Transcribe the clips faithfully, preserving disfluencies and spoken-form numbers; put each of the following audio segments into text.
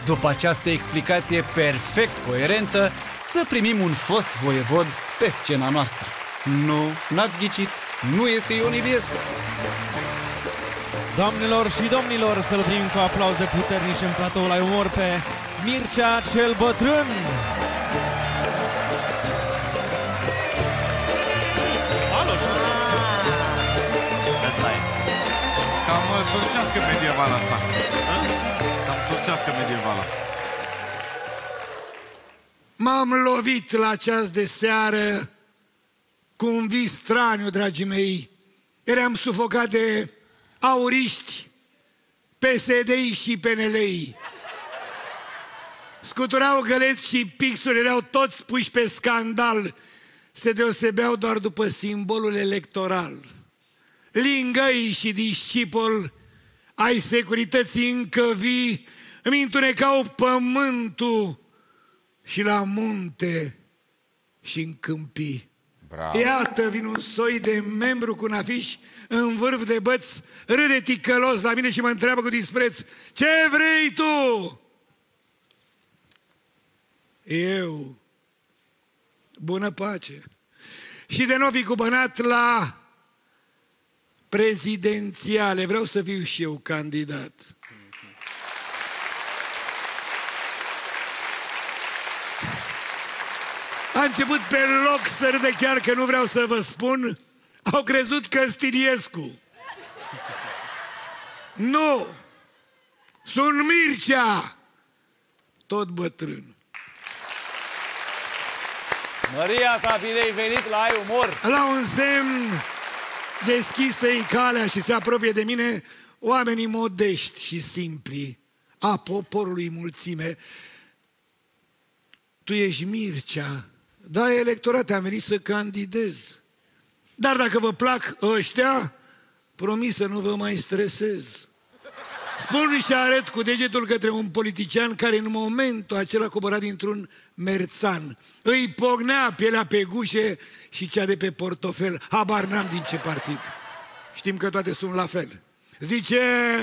După această explicație perfect coerentă, să primim un fost voievod pe scena noastră. Nu, n-ați ghicit, nu este Ion Iliescu. Doamnelor și domnilor, să-l primim cu aplauze puternice în platoul la umor pe Mircea cel Bătrân. Alo, asta e. Cam turcească medievală asta. Cam turcească medievală. M-am lovit la ceas de seară cu un vis straniu, dragii mei. Eram sufocat de auriști, P S D-i și P N L-i. Scuturau găleți și pixuri, erau toți puși pe scandal. Se deosebeau doar după simbolul electoral. Lingăi și discipol ai securității încă vii îmi întunecau pământul și la munte și în câmpii. Bravo. Iată, vin un soi de membru cu un afiș în vârf de băț, râde ticălos la mine și mă întreabă cu dispreț: ce vrei tu? Eu, bună pace. Și de nou fi cupănat la prezidențiale. Vreau să fiu și eu candidat. A început pe loc să râde, chiar că nu vreau să vă spun. Au crezut că Stiliescu. Nu! Sunt Mircea, tot bătrân. Maria ta, bine ai venit la Ai Umor. La un semn deschisă-i calea și se apropie de mine oamenii modești și simpli a poporului mulțime. Tu ești Mircea. Da, electorat, am venit să candidez. Dar dacă vă plac ăștia, promis să nu vă mai stresez. Spun și arăt cu degetul către un politician care în momentul acela cobora dintr-un merțan. Îi pognea pielea pe gușe și cea de pe portofel. Habar n-am din ce partid. Știm că toate sunt la fel. Zice: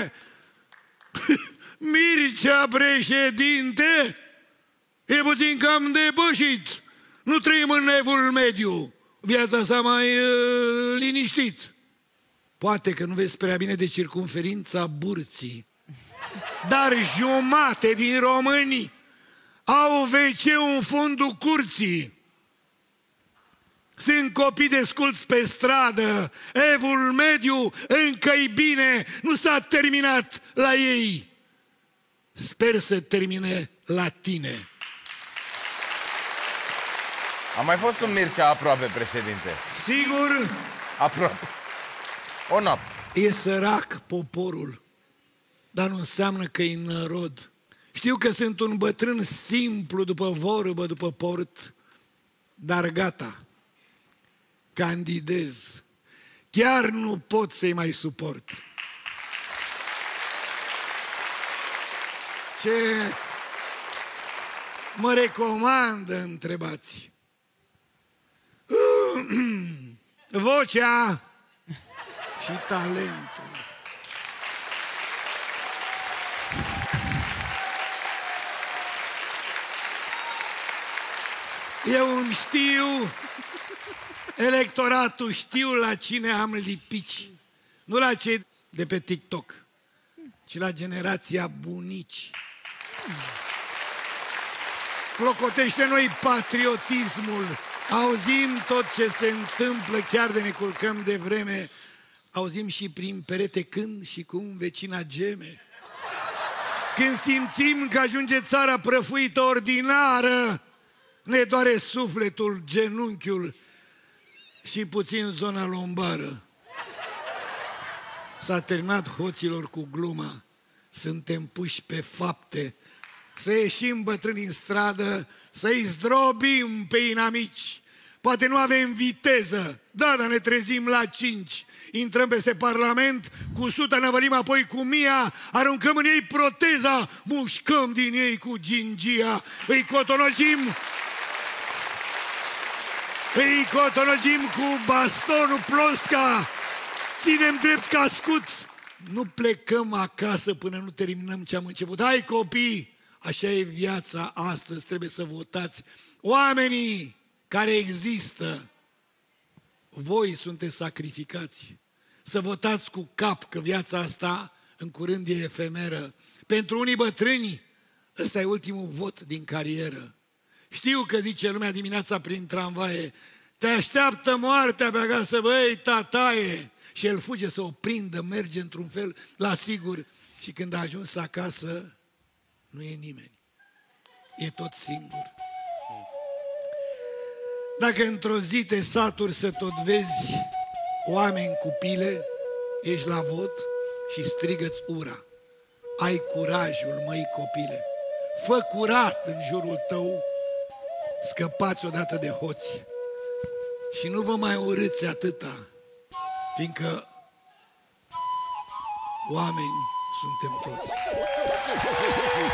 Mircea președinte, e puțin cam depășit. Nu trăim în evul mediu. Viața s-a mai uh, liniștit. Poate că nu vezi prea bine de circumferința burții, dar jumate din români au ve ce în fundul curții. Sunt copii desculți pe stradă. Evul mediu încă-i bine, nu s-a terminat la ei. Sper să termine la tine. A mai fost un Mircea aproape președinte. Sigur? Aproape. O noapte. E sărac poporul, dar nu înseamnă că e nărod. Știu că sunt un bătrân simplu după vorbă, după port, dar gata, candidez. Chiar nu pot să-i mai suport. Ce mă recomandă, întrebați? Vocea și talentul. Eu îmi știu, electoratul știu la cine am lipici. Nu la cei de pe TikTok, ci la generația bunici. Clocotește noi patriotismul. Auzim tot ce se întâmplă, chiar de ne culcăm de vreme. Auzim și prin perete când și cum vecina geme. Când simțim că ajunge țara prăfuită ordinară, ne doare sufletul, genunchiul și puțin zona lombară. S-a terminat, hoților, cu gluma. Suntem puși pe fapte. Să ieșim, bătrâni, în stradă, să-i zdrobim pe inamici. Poate nu avem viteză, da, dar ne trezim la cinci. Intrăm peste Parlament, cu suta năvălim, apoi cu mia, aruncăm în ei proteza, mușcăm din ei cu gingia, îi cotonogim, îi cotonogim cu bastonul plosca, ținem drept cascuți. Nu plecăm acasă până nu terminăm ce am început. Hai, copii, Așa e viața astăzi, trebuie să votați. Oamenii care există, voi sunteți sacrificați. Să votați cu cap, că viața asta în curând e efemeră. Pentru unii bătrâni, ăsta e ultimul vot din carieră. Știu că zice lumea dimineața prin tramvaie, te așteaptă moartea pe acasă, băi, tataie. Și el fuge să o prindă, merge într-un fel la sigur. Și când a ajuns acasă, nu e nimeni. E tot singur. Dacă într-o zi te saturi să tot vezi oameni cu pile, ești la vot și strigă-ți ura. Ai curajul, măi copile. Fă curat în jurul tău, scăpați odată de hoți. Și nu vă mai urâți atâta, fiindcă oameni suntem toți.